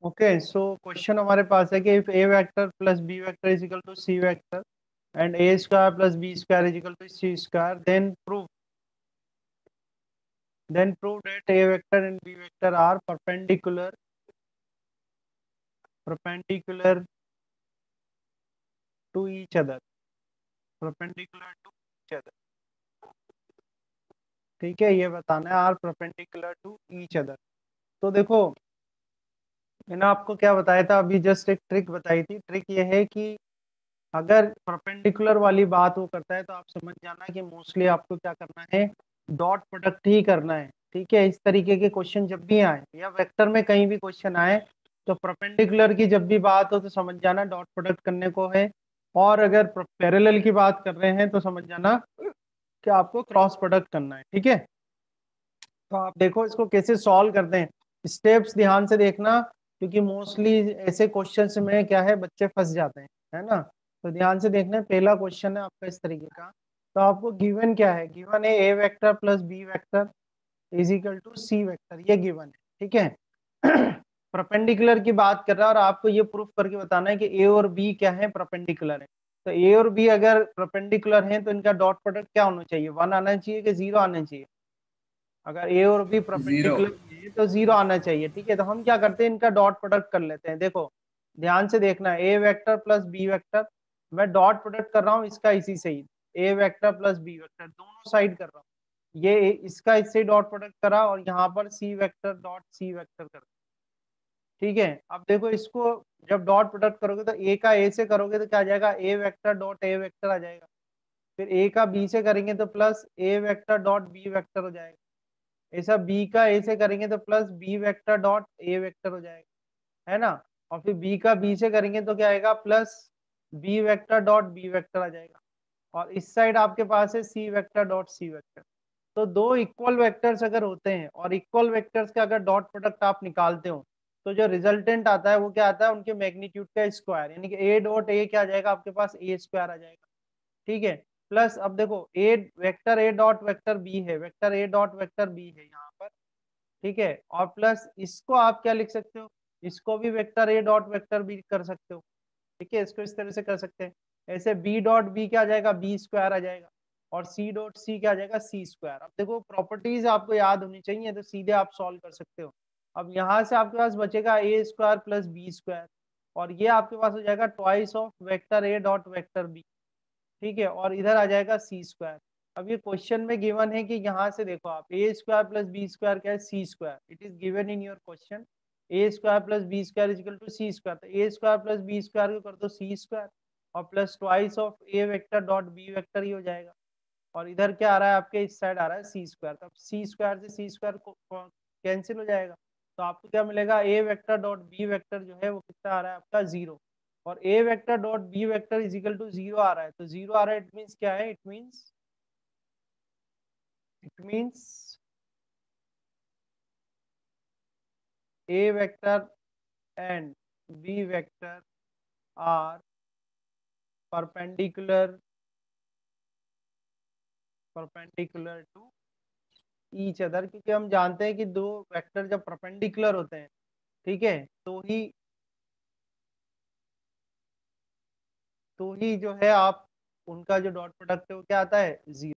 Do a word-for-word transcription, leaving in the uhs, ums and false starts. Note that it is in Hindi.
ओके, सो क्वेश्चन हमारे पास है कि if A vector plus B vector is equal to C vector and A square plus B square is equal to C square, then prove then prove that a vector and b vector are perpendicular perpendicular to each other perpendicular to each other ठीक है, ये बताना है, are perpendicular to each other. तो देखो, मैंने आपको क्या बताया था अभी, जस्ट एक ट्रिक बताई थी। ट्रिक ये है कि अगर परपेंडिकुलर वाली बात वो करता है तो आप समझ जाना कि मोस्टली आपको क्या करना है, डॉट प्रोडक्ट ही करना है। ठीक है, इस तरीके के क्वेश्चन जब भी आए या वेक्टर में कहीं भी क्वेश्चन आए तो परपेंडिकुलर की जब भी बात हो तो समझ जाना डॉट प्रोडक्ट करने को है, और अगर पैरेलल की बात कर रहे हैं तो समझ जाना कि आपको क्रॉस प्रोडक्ट करना है। ठीक है, तो आप देखो इसको कैसे सॉल्व करते हैं, स्टेप्स ध्यान से देखना, क्योंकि मोस्टली ऐसे क्वेश्चन में क्या है, बच्चे फंस जाते हैं, है ना। तो ध्यान से देखना, पहला क्वेश्चन है आपका इस तरीके का। तो आपको गिवन क्या है, गिवन है A vector plus B vector is equal to C vector, ये गिवन है। ठीक है, परपेंडिकुलर की बात कर रहा है और आपको ये प्रूफ करके बताना है कि ए और बी क्या है, परपेंडिकुलर है। तो ए और बी अगर परपेंडिकुलर हैं तो इनका डॉट प्रोडक्ट क्या होना चाहिए, वन आना चाहिए कि जीरो आना चाहिए। अगर ए और बी जीरो। परपेंडिकुलर है तो जीरो आना चाहिए। ठीक है, तो हम क्या करते हैं, इनका डॉट प्रोडक्ट कर लेते हैं। देखो ध्यान से देखना, A vector plus B vector, मैं डॉट प्रोडक्ट कर रहा हूँ इसका इसी से ही, A vector plus B vector दोनों साइड कर रहा हूँ, ये इसका इससे डॉट प्रोडक्ट करा और यहाँ पर C vector dot C vector कर। ठीक है, अब देखो इसको जब डॉट प्रोडक्ट करोगे तो ए का ए से करोगे तो क्या आ जाएगा, A vector dot A vector आ जाएगा। फिर ए का बी से करेंगे तो plus A vector dot B vector हो जाएगा। ऐसा बी का ए से करेंगे तो plus B vector dot A vector हो जाएगा, है ना। और फिर बी का बी से करेंगे तो क्या आएगा, plus B vector dot B vector आ जाएगा। और इस साइड आपके पास है C vector dot C vector. तो दो इक्वल वेक्टर्स अगर होते हैं और इक्वल वेक्टर्स का अगर डॉट प्रोडक्ट आप निकालते हो तो जो रिजल्टेंट आता है वो क्या आता है, उनके मैग्नीट्यूड का स्क्वायर, यानी कि ए डॉट ए क्या आ जाएगा आपके पास, ए स्क्वायर आ जाएगा। ठीक है, प्लस अब देखो A vector A dot vector B है, vector A dot vector B है यहाँ पर। ठीक है, और प्लस इसको आप क्या लिख सकते हो, इसको भी vector A dot vector B कर सकते हो। ठीक है, इसको इस तरह से कर सकते हैं। ऐसे बी डॉट बी क्या आ जाएगा, बी स्क्वायर आ जाएगा, और सी डॉट सी क्या आ जाएगा, सी स्क्वायर। अब देखो प्रॉपर्टीज आपको याद होनी चाहिए तो सीधे आप सॉल्व कर सकते हो। अब यहाँ से आपके पास बचेगा A square plus B square, और ये आपके पास हो जाएगा twice of vector A dot vector B. ठीक है, और इधर आ जाएगा सी स्क्वायर। अब ये क्वेश्चन में गिवन है कि यहाँ से देखो आप A square plus B square क्या है, C square, it is given in your question. A square plus B square is equal to C square, तो A square plus B square को कर दो सी स्क्वायर, और plus twice of A vector dot B vector ही हो जाएगा। और इधर क्या आ रहा है आपके, इस साइड आ रहा है सी स्क्वायर, तो सी स्क्वायर से सी स्क्वायर कैंसिल हो जाएगा। तो आपको क्या मिलेगा, A vector dot B vector जो है वो कितना आ रहा है आपका, जीरो। और A vector dot B vector is equal to zero आ रहा है, तो जीरो आ रहा है, इट मीन्स क्या है, it means it means A vector and B vector are perpendicular perpendicular to each other, क्योंकि हम जानते हैं कि दो वेक्टर जब परपेंडिकुलर होते हैं, ठीक है, तो ही तो ही जो है आप उनका जो डॉट प्रोडक्ट है वो क्या आता है, जीरो।